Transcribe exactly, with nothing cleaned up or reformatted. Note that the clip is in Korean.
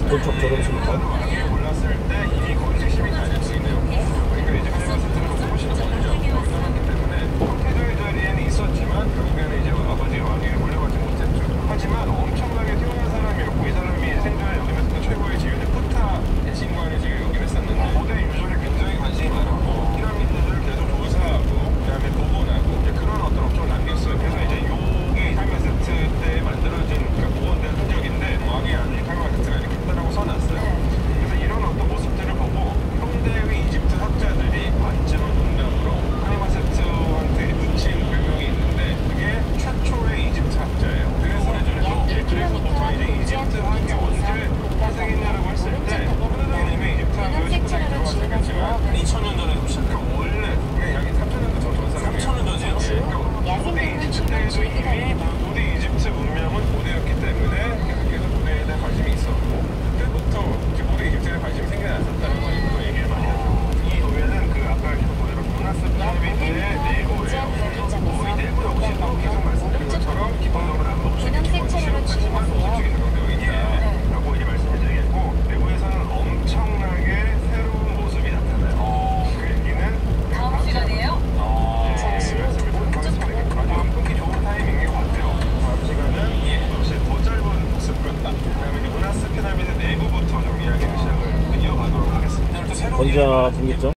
본격 졸업식부터 올랐을 때 이미 거의 칠십이 다 됐어요. 그러니까 이제 크리스마스 훨씬 더 먼저 올라갔기 때문에 형태들 자리에는 있었지만 결국에는 이제 아버지의 왕위를 물려받지 못했죠. 하지만 엄청나게 뛰어난 사람이었고 이 사람이 생전에 여기면서 최고의 지위는 푸타의 신관을 지금 역임했었는데 고대 유적에 굉장히 관심이 많았고 피라미드를 계속 조사하고 그다음에 복원하고 이제 그런 어떤 업적을 남겼어요. 그래서 이제 요게 탈마세트 때 만들어진 그러니까 복원된 흔적인데 왕의 아들 탈마세트가 이렇게 있다라고 써놨어요. 그래서 이런 어떤 모습들을 보고 현대의 이집트 학자들이 만지는 농담으로 탈마세트한테 붙인 별명이 있는데 그게 최초의 이집트 학자예요. 그래서 예전에 그래서 보통 이제 이집트 학이 언제 탄생했냐라고 했을 때 하나님의 이집트 학을 시작이 들어갔겠지만 이천 년 전에 시작한 원래 그게 약 삼천 년도 전 전사람이에요. 삼천 년 전이에요? 그러니까 고대 이집트 때에도 이미 고대 이집트 문명은 고대였기 때문에 계속 고대에 대한 관심이 있었고 그때부터 고대 이집트에 관심이 생겨났었다는 걸 일부러 얘기를 많이 하죠. 이 노예는 그 아까 계속 보내는 문화스 피라미드의 내부예요. 거의 내부라고 보시면 계속 말씀드린 것처럼 기본적으로 남북식이 기본식이지만 북식이 적용되어 있다라고 이제 말씀을 드리겠고 내부에서는 엄청나게 새로운 모습이 나타나요. 그 얘기는 다음 시간이에요? 네, 말씀을 드리도록 하겠습니다. 아주 끊기 좋은 타이밍인 것 같아요. 다음 시간은 예, 역시 더 짧은 모습과 그다음에 이제 문화스 피라미드 내부부터 좀 이야기를 시작을 이어가도록 하겠습니다. 원자 분기점